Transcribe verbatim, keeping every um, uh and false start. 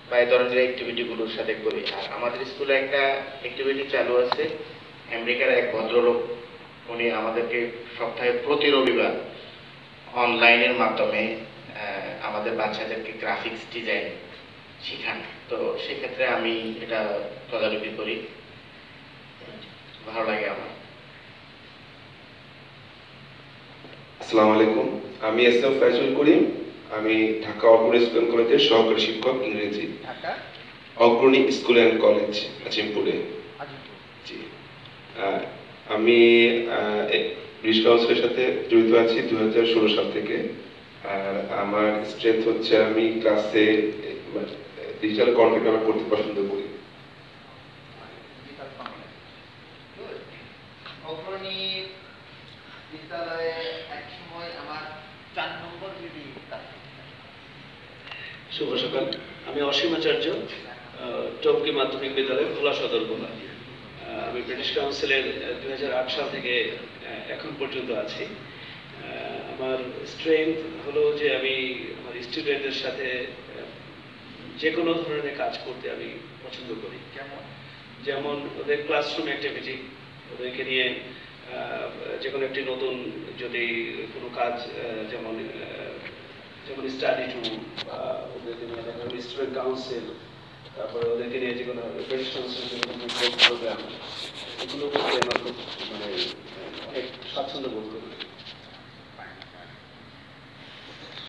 বা এই ধরনের অ্যাক্টিভিটিগুলোর সাথে করি। আর আমাদের স্কুলে একটা অ্যাক্টিভিটি চালু আছে, আমেরিকার এক ভদ্রলোক উনি আমাদেরকে সপ্তাহে প্রতি রবিবার অনলাইনের মাধ্যমে আমাদের বাচ্চাদেরকে গ্রাফিক্স ডিজাইন শেখান। তো সেক্ষেত্রে আমি এটা তদারকি করি, ভালো লাগে আমার। আসসালামু আলাইকুম, আমি এস এম ফাইজুল করিম। আমি ঢাকা অগ্রণী স্কুল অ্যান্ড কলেজের সহকারী শিক্ষক ইংরেজি। Dhaka Agrani school and college আজিমপুরে। জি, আমি ব্রিটিশ কাউন্সিলের সাথে জড়িত আছি দুই হাজার ষোলো সাল থেকে। আর আমার স্ট্রেংথ হচ্ছে আমি ক্লাসে ডিজিটাল কন্টেন্ট আমি পড়তে পছন্দ করি। অগ্রণী বিদ্যালয়ে এক সময় আমার চার নম্বর বিডি। শুভ সকাল, আমি অসীম আচার্য, টঙ্গী মাধ্যমিক বিদ্যালয় ভোলা সদর ভোলা। আমি ব্রিটিশ কাউন্সিলের দুই হাজার আট সাল থেকে এখন পর্যন্ত আছি। আমার স্ট্রেংথ হলো যে আমি আমার স্টুডেন্টদের সাথে যে কোনো ধরনের কাজ করতে আমি পছন্দ করি। যেমন যেমন ওদের ক্লাসরুম অ্যাক্টিভিটি, ওদেরকে নিয়ে যে কোনো একটি নতুন যদি কোনো কাজ, যেমন যেমন স্টাডি টুর, বা ওদেরকে নিয়ে দেখা যাবে স্টুডেন্ট কাউন্সিল, তারপরে ওদেরকে নিয়ে যে কোনো ব্রিটিশ কাউন্সিলের যে কোনো প্রোগ্রাম, এগুলো করতে আমার খুব মানে অনেক স্বাচ্ছন্দ্য বোধ করি।